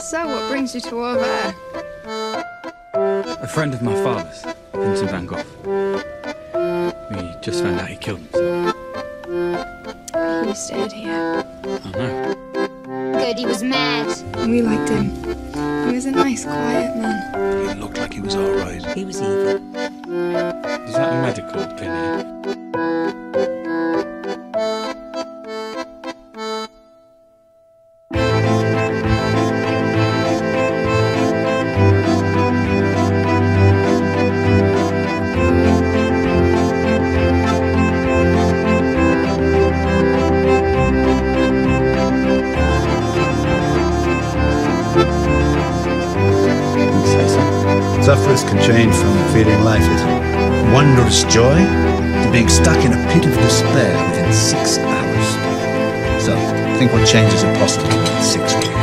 So, what brings you to over there? A friend of my father's, Vincent van Gogh. We just found out he killed himself. He stayed here. I know. Good, he was mad. We liked him. He was a nice, quiet man. He looked like he was alright. He was evil. Is that a medical opinion? Sufferers can change from feeling lifeless, wondrous joy, to being stuck in a pit of despair within 6 hours. So, think what changes are possible in 6 weeks.